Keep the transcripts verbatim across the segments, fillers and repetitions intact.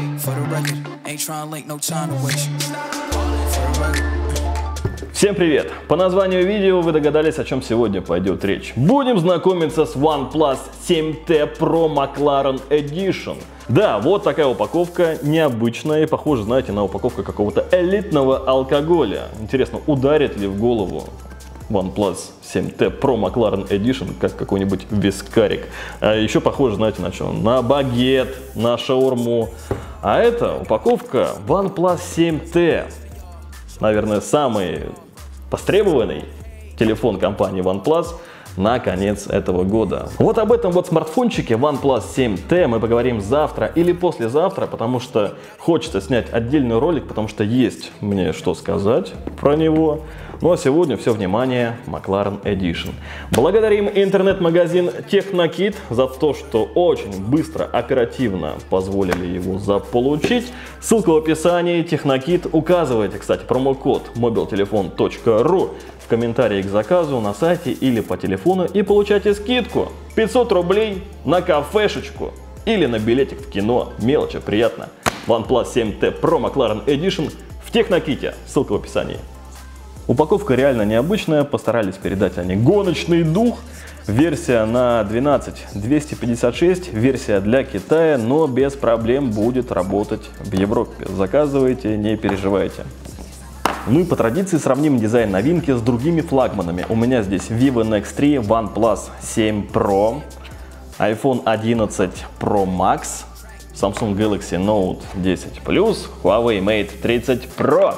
Всем привет! По названию видео вы догадались, о чем сегодня пойдет речь. Будем знакомиться с OnePlus семь тэ Pro McLaren Edition. Да, вот такая упаковка, необычная и похожа, знаете, на упаковку какого-то элитного алкоголя. Интересно, ударит ли в голову OnePlus семь тэ Pro McLaren Edition как какой-нибудь вискарик? А еще похоже, знаете, на что? На багет, на шаурму. А это упаковка OnePlus семь тэ. Наверное, самый востребованный телефон компании OnePlus на конец этого года. Вот об этом вот смартфончике OnePlus семь тэ мы поговорим завтра или послезавтра, потому что хочется снять отдельный ролик, потому что есть мне что сказать про него. Ну а сегодня все внимание McLaren Edition. Благодарим интернет-магазин TechnoKit за то, что очень быстро, оперативно позволили его заполучить. Ссылка в описании. TechnoKit. Указывайте, кстати, промокод mobiltelefon точка ру в комментарии к заказу на сайте или по телефону и получайте скидку пятьсот рублей на кафешечку или на билетик в кино. Мелочи, приятно. OnePlus семь тэ Pro McLaren Edition в TechnoKit. Ссылка в описании. Упаковка реально необычная, постарались передать они гоночный дух. Версия на двенадцать двести пятьдесят шесть, версия для Китая, но без проблем будет работать в Европе. Заказывайте, не переживайте. Ну и по традиции сравним дизайн новинки с другими флагманами. У меня здесь Vivo эн икс три, OnePlus семь Pro, iPhone одиннадцать Pro Max, Samsung Galaxy Note десять плюс, Huawei Mate тридцать Pro.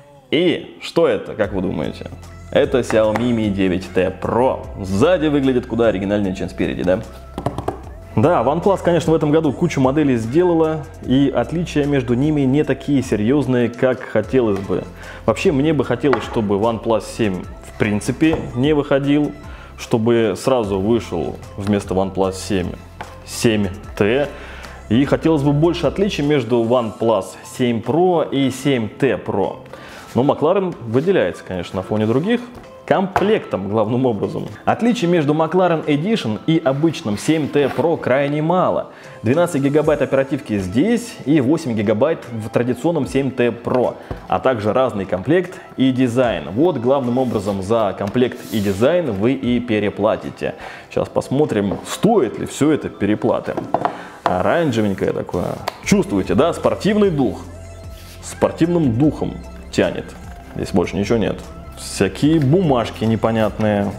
И что это, как вы думаете? Это Xiaomi Mi девять тэ Pro. Сзади выглядит куда оригинальнее, чем спереди, да? Да, OnePlus, конечно, в этом году кучу моделей сделала, и отличия между ними не такие серьезные, как хотелось бы. Вообще, мне бы хотелось, чтобы OnePlus семь в принципе не выходил, чтобы сразу вышел вместо OnePlus семь семь тэ. И хотелось бы больше отличий между OnePlus семь Pro и семь тэ Pro. Но McLaren выделяется, конечно, на фоне других комплектом, главным образом. Отличий между McLaren Edition и обычным семь тэ Pro крайне мало. двенадцать гигабайт оперативки здесь и восемь гигабайт в традиционном семь тэ Pro, а также разный комплект и дизайн. Вот главным образом за комплект и дизайн вы и переплатите. Сейчас посмотрим, стоит ли все это переплаты. Оранжевенькое такое. Чувствуете, да? Спортивный дух. Спортивным духом тянет. Здесь больше ничего нет. Всякие бумажки непонятные.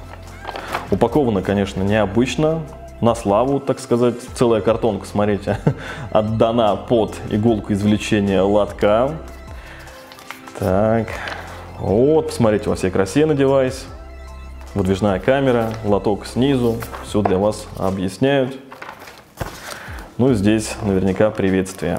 Упаковано, конечно, необычно. На славу, так сказать. Целая картонка, смотрите, отдана под иголку извлечения лотка. Так. Вот, посмотрите, во всей красе на девайс. Выдвижная камера, лоток снизу. Все для вас объясняют. Ну и здесь наверняка приветствие.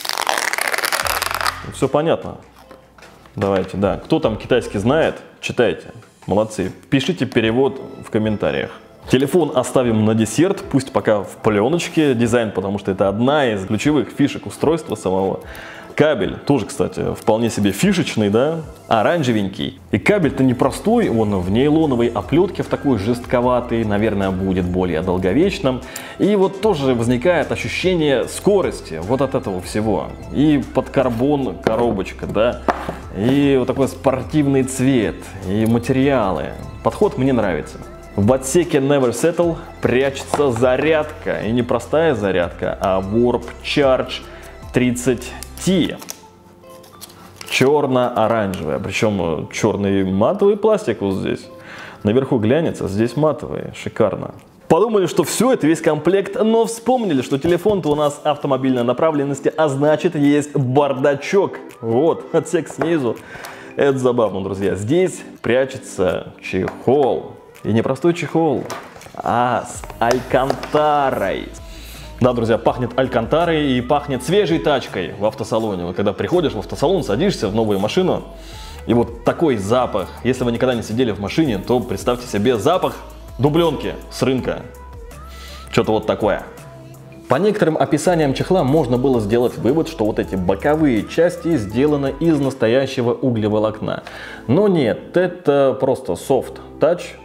Все понятно. Давайте, да. Кто там китайский знает, читайте. Молодцы. Пишите перевод в комментариях. Телефон оставим на десерт, пусть пока в пленочке. Дизайн, потому что это одна из ключевых фишек устройства самого. Кабель тоже, кстати, вполне себе фишечный, да, оранжевенький. И кабель-то непростой, он в нейлоновой оплетке, в такой жестковатый, наверное, будет более долговечным. И вот тоже возникает ощущение скорости вот от этого всего. И под карбон коробочка, да, и вот такой спортивный цвет, и материалы. Подход мне нравится. В отсеке Never Settle прячется зарядка, и не простая зарядка, а Warp Charge тридцать ти. Черно-оранжевая, причем черный матовый пластик вот здесь. Наверху глянец, а здесь матовый. Шикарно. Подумали, что все, это весь комплект, но вспомнили, что телефон-то у нас автомобильной направленности, а значит есть бардачок. Вот, отсек снизу. Это забавно, друзья. Здесь прячется чехол. И не простой чехол, а с алькантарой. Да, друзья, пахнет алькантарой и пахнет свежей тачкой в автосалоне. Вот когда приходишь в автосалон, садишься в новую машину, и вот такой запах. Если вы никогда не сидели в машине, то представьте себе запах дубленки с рынка. Что-то вот такое. По некоторым описаниям чехла можно было сделать вывод, что вот эти боковые части сделаны из настоящего углеволокна. Но нет, это просто soft touch.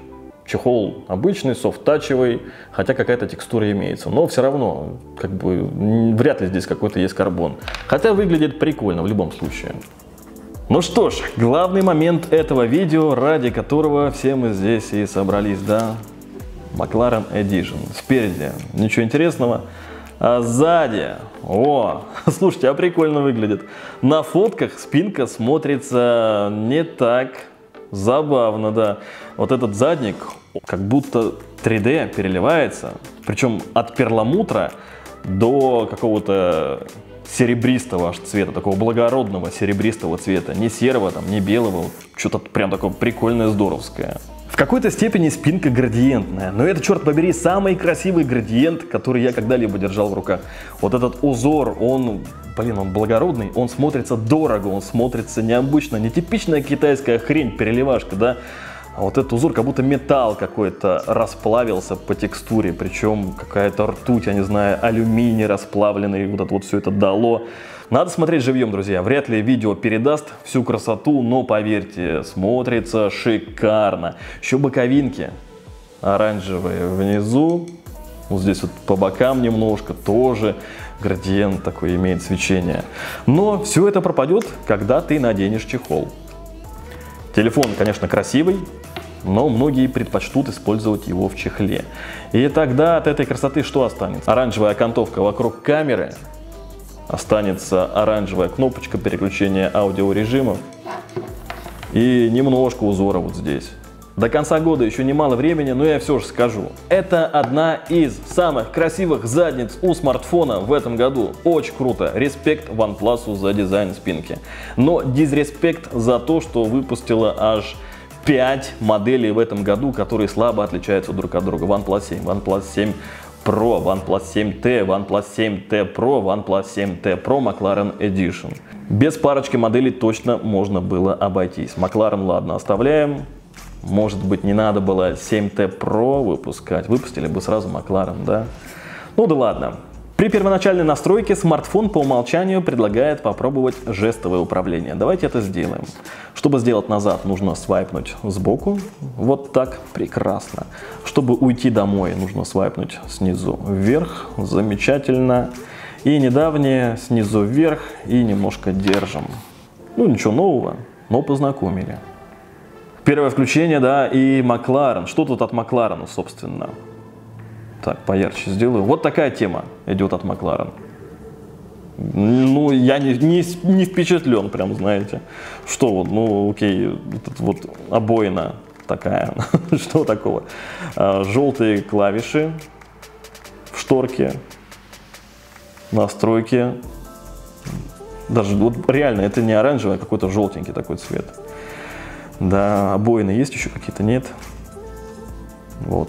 Чехол обычный, софт-тачевый, хотя какая-то текстура имеется. Но все равно, как бы, вряд ли здесь какой-то есть карбон. Хотя выглядит прикольно в любом случае. Ну что ж, главный момент этого видео, ради которого все мы здесь и собрались, да? McLaren Edition. Спереди ничего интересного. А сзади, о, слушайте, а прикольно выглядит. На фотках спинка смотрится не так забавно, да. Вот этот задник как будто три дэ переливается, причем от перламутра до какого-то серебристого аж цвета, такого благородного серебристого цвета, не серого, там, не белого, что-то прям такое прикольное, здоровское. В какой-то степени спинка градиентная, но это, черт побери, самый красивый градиент, который я когда-либо держал в руках. Вот этот узор, он, блин, он благородный, он смотрится дорого, он смотрится необычно, нетипичная китайская хрень, переливашка, да? А вот этот узор, как будто металл какой-то расплавился по текстуре, причем какая-то ртуть, я не знаю, алюминий расплавленный, вот это вот все это дало. Надо смотреть живьем, друзья. Вряд ли видео передаст всю красоту, но поверьте, смотрится шикарно. Еще боковинки оранжевые внизу, вот здесь вот по бокам немножко тоже градиент такой имеет свечение. Но все это пропадет, когда ты наденешь чехол. Телефон, конечно, красивый, но многие предпочтут использовать его в чехле. И тогда от этой красоты что останется? Оранжевая окантовка вокруг камеры. Останется оранжевая кнопочка переключения аудиорежимов и немножко узора вот здесь. До конца года еще немало времени, но я все же скажу. Это одна из самых красивых задниц у смартфона в этом году. Очень круто. Респект OnePlus за дизайн спинки. Но дизреспект за то, что выпустила аж пять моделей в этом году, которые слабо отличаются друг от друга. OnePlus семь, OnePlus семь Pro, OnePlus семь тэ, OnePlus семь тэ Pro, OnePlus семь тэ Pro, McLaren Edition. Без парочки моделей точно можно было обойтись. McLaren, ладно, оставляем. Может быть, не надо было семь тэ Pro выпускать. Выпустили бы сразу McLaren, да? Ну да ладно. При первоначальной настройке смартфон по умолчанию предлагает попробовать жестовое управление. Давайте это сделаем. Чтобы сделать назад, нужно свайпнуть сбоку. Вот так, прекрасно. Чтобы уйти домой, нужно свайпнуть снизу вверх. Замечательно. И недавнее снизу вверх и немножко держим. Ну ничего нового, но познакомили. Первое включение, да, и McLaren. Что тут от McLaren, собственно? Так, поярче сделаю. Вот такая тема идет от McLaren. Ну, я не, не, не впечатлен, прям, знаете. Что вот, ну, окей, вот, вот обоина такая. Что такого? А, желтые клавиши в шторке, настройки. Даже вот реально, это не оранжевый, а какой-то желтенький такой цвет. Да, обоины есть еще какие-то? Нет. Вот.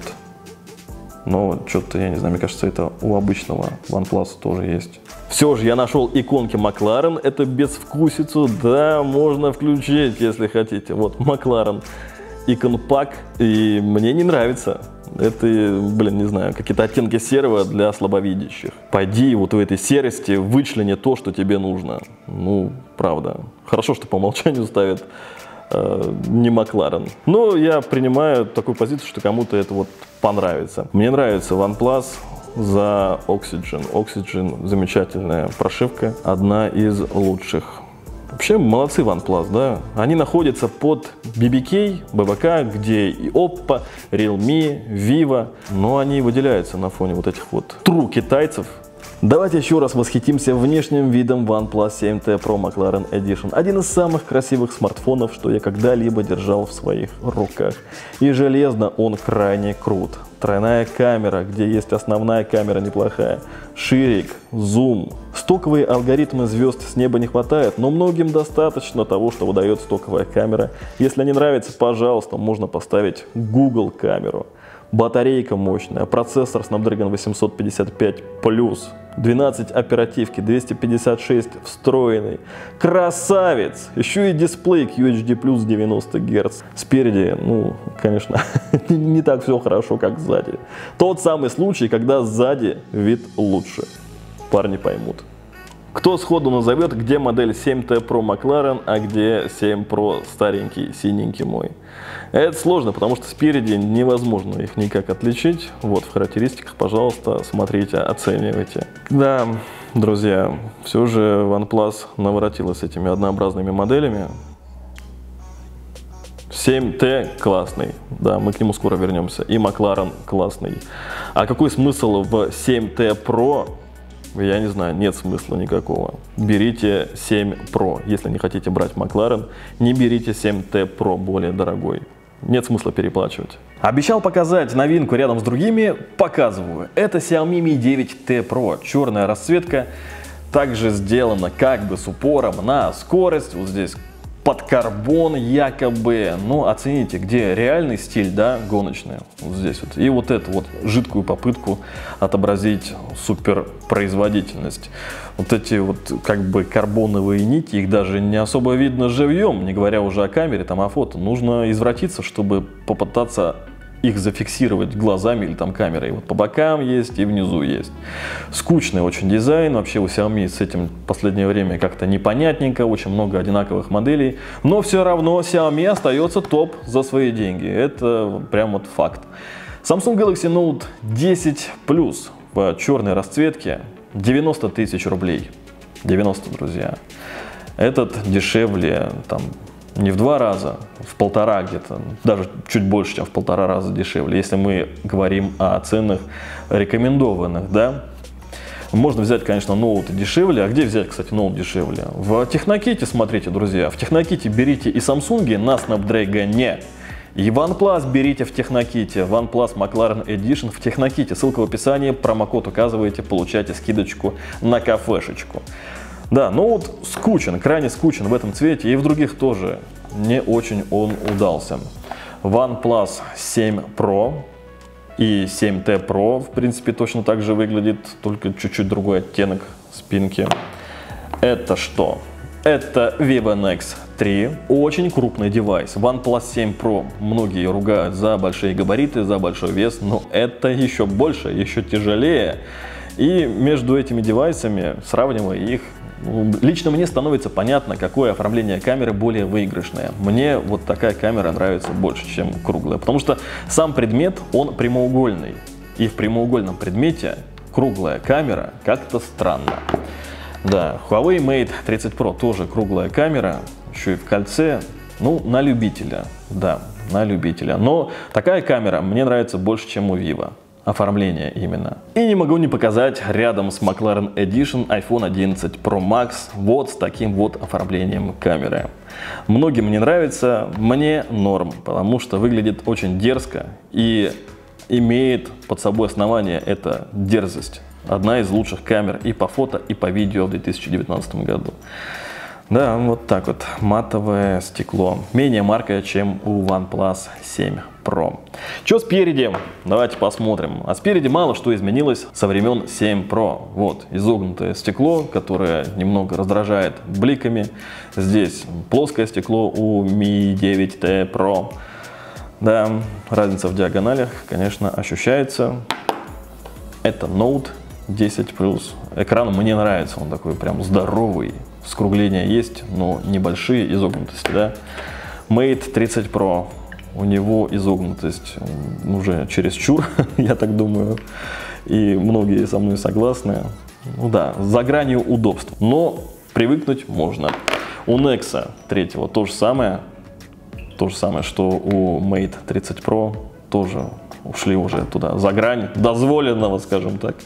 Но что-то, я не знаю, мне кажется, это у обычного OnePlus тоже есть. Все же я нашел иконки McLaren. Это безвкусицу, да, можно включить, если хотите. Вот McLaren Icon Pack. И мне не нравится. Это, блин, не знаю, какие-то оттенки серого для слабовидящих. Пойди вот в этой серости вычлени то, что тебе нужно. Ну, правда. Хорошо, что по умолчанию ставят не McLaren. Но я принимаю такую позицию, что кому-то это вот понравится. Мне нравится OnePlus за Oxygen. Oxygen замечательная прошивка, одна из лучших. Вообще молодцы OnePlus, да? Они находятся под би би кей, би би кей, где и Oppo, Realme, Vivo, но они выделяются на фоне вот этих вот true китайцев. Давайте еще раз восхитимся внешним видом OnePlus семь тэ Pro McLaren Edition. Один из самых красивых смартфонов, что я когда-либо держал в своих руках. И железно он крайне крут. Тройная камера, где есть основная камера неплохая. Ширик, зум. Стоковые алгоритмы звезд с неба не хватает, но многим достаточно того, что выдает стоковая камера. Если не нравится, пожалуйста, можно поставить Google камеру. Батарейка мощная, процессор Snapdragon восемьсот пятьдесят пять плюс, двенадцать оперативки, двести пятьдесят шесть встроенный. Красавец! Еще и дисплей кью эйч ди плюс девяносто герц. Спереди, ну, конечно, не так все хорошо, как сзади. Тот самый случай, когда сзади вид лучше. Парни поймут. Кто сходу назовет, где модель семь тэ Pro Maclaren, а где семь Pro старенький, синенький мой? Это сложно, потому что спереди невозможно их никак отличить. Вот в характеристиках, пожалуйста, смотрите, оценивайте. Да, друзья, все же OnePlus наворотила с этими однообразными моделями. семь тэ классный, да, мы к нему скоро вернемся, и Maclaren классный. А какой смысл в семь тэ Pro? Я не знаю, нет смысла никакого. Берите семь Pro, если не хотите брать Maclaren, не берите семь тэ Pro, более дорогой. Нет смысла переплачивать. Обещал показать новинку рядом с другими, показываю. Это Xiaomi Mi девять тэ Pro, черная расцветка, также сделана как бы с упором на скорость, вот здесь под карбон якобы. Ну, оцените, где реальный стиль, да, гоночный, вот здесь вот. И вот эту вот жидкую попытку отобразить суперпроизводительность. Вот эти вот как бы карбоновые нити, их даже не особо видно живьем, не говоря уже о камере, там, о фото. Нужно извратиться, чтобы попытаться их зафиксировать глазами или там камерой. Вот по бокам есть и внизу есть. Скучный очень дизайн. Вообще у Xiaomi с этим в последнее время как-то непонятненько. Очень много одинаковых моделей. Но все равно Xiaomi остается топ за свои деньги. Это прям вот факт. Samsung Galaxy Note десять плюс в черной расцветке. девяносто тысяч рублей. девяносто, друзья. Этот дешевле там не в два раза, в полтора где-то, даже чуть больше, чем в полтора раза дешевле, если мы говорим о ценах рекомендованных, да. Можно взять, конечно, ноуты дешевле. А где взять, кстати, ноут дешевле? В Техноките, смотрите, друзья, в Техноките берите и Samsung на Snapdragon, и OnePlus берите в Техноките, OnePlus Maclaren Edition в Техноките. Ссылка в описании, промокод указываете, получаете скидочку на кафешечку. Да, ноут скучен, крайне скучен в этом цвете, и в других тоже не очень он удался. OnePlus семь Pro и семь тэ Pro, в принципе, точно так же выглядит, только чуть-чуть другой оттенок спинки. Это что? Это Vivo Nex три, очень крупный девайс. OnePlus семь Pro многие ругают за большие габариты, за большой вес, но это еще больше, еще тяжелее. И между этими девайсами, сравнивая их, лично мне становится понятно, какое оформление камеры более выигрышное. Мне вот такая камера нравится больше, чем круглая, потому что сам предмет, он прямоугольный. И в прямоугольном предмете круглая камера как-то странно. Да, Huawei Mate тридцать Pro тоже круглая камера, еще и в кольце, ну, на любителя, да, на любителя. Но такая камера мне нравится больше, чем у Vivo. Оформление именно. И не могу не показать рядом с Maclaren Edition iPhone одиннадцать Pro Max вот с таким вот оформлением камеры. Многим не нравится, мне норм, потому что выглядит очень дерзко и имеет под собой основание эта дерзость. Одна из лучших камер и по фото, и по видео в две тысячи девятнадцатом году. Да, вот так вот, матовое стекло. Менее маркое, чем у OnePlus семь Pro. Что спереди? Давайте посмотрим. А спереди мало что изменилось со времен семь Pro. Вот, изогнутое стекло, которое немного раздражает бликами. Здесь плоское стекло у Mi девять тэ Pro. Да, разница в диагоналях, конечно, ощущается. Это Note десять плюс. Экран мне нравится, он такой прям здоровый. Скругления есть, но небольшие изогнутости, да. Mate тридцать Pro, у него изогнутость уже чересчур, я так думаю, и многие со мной согласны. Ну да, за гранью удобств, но привыкнуть можно. У Nex третьего то же самое, то же самое, что у Mate тридцать Pro, тоже ушли уже туда, за грань дозволенного, скажем так.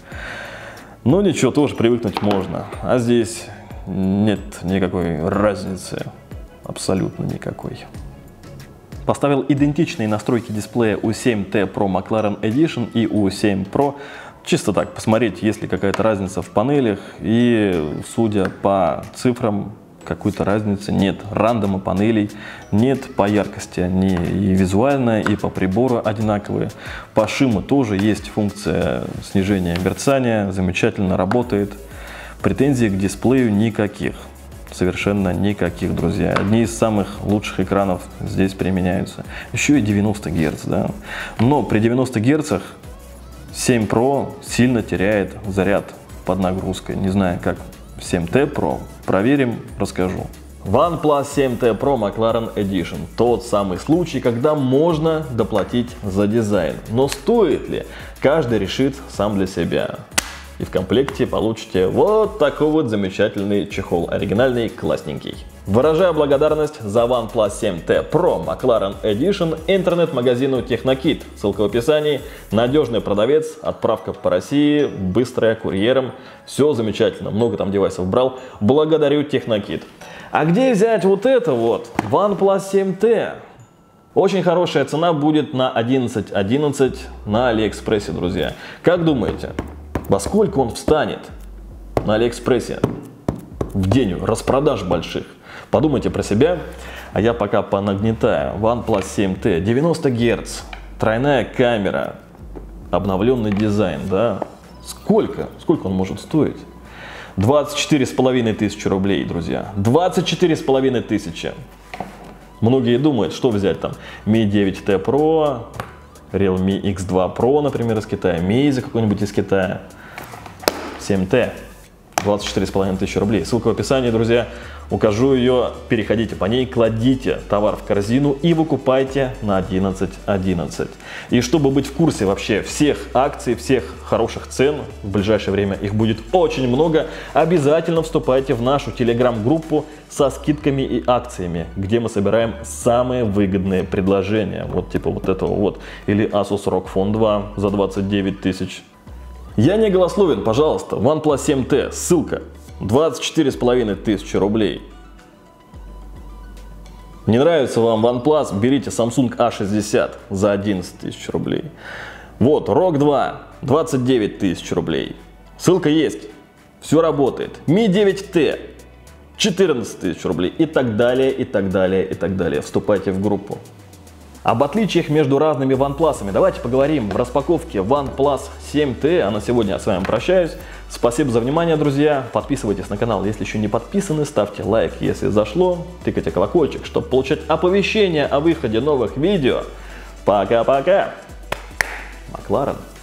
Но ничего, тоже привыкнуть можно, а здесь нет никакой разницы, абсолютно никакой. Поставил идентичные настройки дисплея у семь тэ Pro Maclaren Edition и у семь Pro. Чисто так, посмотреть, есть ли какая-то разница в панелях. И судя по цифрам, какой-то разницы нет. Рандома панелей нет, по яркости они и визуально, и по прибору одинаковые. По шуму тоже есть функция снижения мерцания, замечательно работает. Претензий к дисплею никаких, совершенно никаких, друзья. Одни из самых лучших экранов здесь применяются. Еще и девяносто герц, да. Но при девяноста герцах семь Pro сильно теряет заряд под нагрузкой. Не знаю, как семь тэ Pro. Проверим, расскажу. OnePlus семь тэ Pro McLaren Edition. Тот самый случай, когда можно доплатить за дизайн. Но стоит ли? Каждый решит сам для себя. И в комплекте получите вот такой вот замечательный чехол. Оригинальный, классненький. Выражаю благодарность за OnePlus семь тэ Pro McLaren Edition интернет-магазину Технокит. Ссылка в описании. Надежный продавец, отправка по России, быстрая, курьером. Все замечательно. Много там девайсов брал. Благодарю Технокит. А где взять вот это вот? OnePlus семь тэ. Очень хорошая цена будет на одиннадцать одиннадцать на Алиэкспрессе, друзья. Как думаете, во сколько он встанет на Алиэкспрессе в день распродаж больших? Подумайте про себя, а я пока понагнетаю. OnePlus семь тэ, девяносто герц, тройная камера, обновленный дизайн, да? Сколько? Сколько он может стоить? двадцать четыре с половиной тысячи рублей, друзья. двадцать четыре с половиной тысячи. Многие думают, что взять там. ми девять тэ Pro, Realme икс два Pro, например, из Китая, Meizu какой-нибудь из Китая. семь тэ. двадцать четыре с половиной тысячи рублей. Ссылка в описании, друзья. Укажу ее, переходите по ней, кладите товар в корзину и выкупайте на одиннадцать одиннадцать. И чтобы быть в курсе вообще всех акций, всех хороших цен, в ближайшее время их будет очень много, обязательно вступайте в нашу телеграм-группу со скидками и акциями, где мы собираем самые выгодные предложения. Вот типа вот этого вот. Или Asus рог фон два за двадцать девять тысяч. Я не голословен, пожалуйста. OnePlus семь тэ, ссылка. двадцать четыре с половиной тысячи рублей. Не нравится вам OnePlus, берите Samsung а шестьдесят за одиннадцать тысяч рублей. Вот, рог два, двадцать девять тысяч рублей. Ссылка есть. Все работает. ми девять тэ, четырнадцать тысяч рублей. И так далее, и так далее, и так далее. Вступайте в группу. Об отличиях между разными OnePlus'ами давайте поговорим в распаковке OnePlus семь тэ. А на сегодня я с вами прощаюсь. Спасибо за внимание, друзья. Подписывайтесь на канал, если еще не подписаны. Ставьте лайк, если зашло. Тыкайте колокольчик, чтобы получать оповещения о выходе новых видео. Пока-пока. McLaren.